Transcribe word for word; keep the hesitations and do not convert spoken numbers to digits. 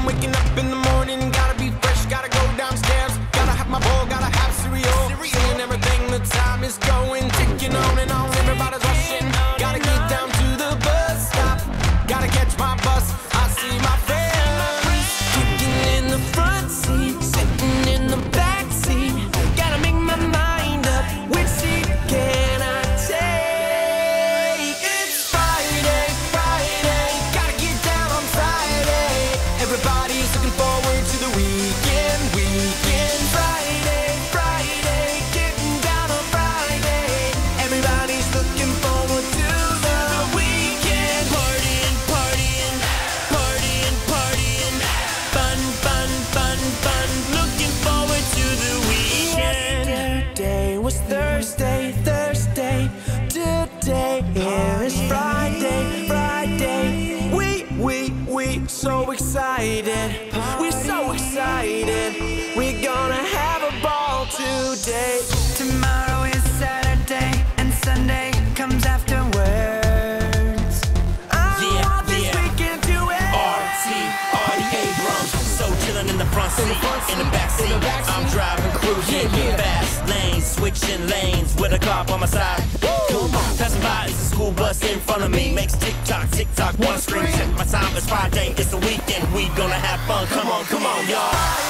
I'm waking up in the morning, gotta be fresh, gotta go downstairs, gotta have my bowl, gotta have cereal, seeing everything, the time is going, ticking on and on, everybody's rushing, gotta get down to the bus stop, gotta catch my bus, I see my friends, kicking in the front seat, sitting in the back seat, gotta make my mind up, which seat can I take? It's Friday, Friday, gotta get down on Friday, everybody's looking forward to the weekend, weekend. Friday, Friday, getting down on Friday, everybody's looking forward to the weekend. Partying, partying, partying, partying, fun, fun, fun, fun, looking forward to the weekend. Yesterday was Thursday, Thursday, today here is Friday, Friday. We, we, we so excited, we're so excited, we're gonna have a ball today. Tomorrow is Saturday and Sunday comes afterwards. I Yeah, want this yeah. weekend to end. R T, R D Abrams. So chillin' in the front seat, in the back seat. I'm driving, cruising, fast lanes, switching lanes with a cop on my side. Come on, passing by is a school bus in front of me. Makes tick tock, tick tock, one scream. Check my time, it's Friday, it's the weekend. We gonna have fun. Come on, come on, y'all.